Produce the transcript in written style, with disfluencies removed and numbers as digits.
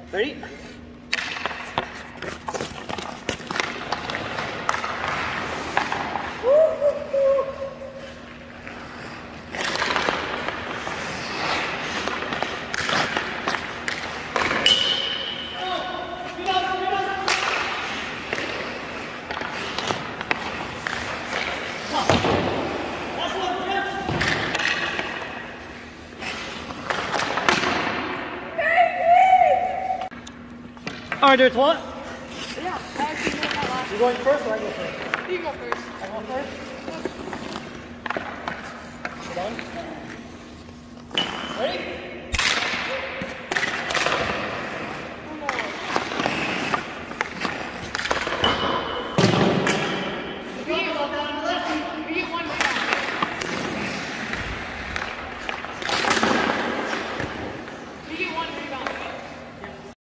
Ready? Alright, there's what? Yeah, I actually did that last. You going first or I go first? You go first. I go first? Hold on. Ready?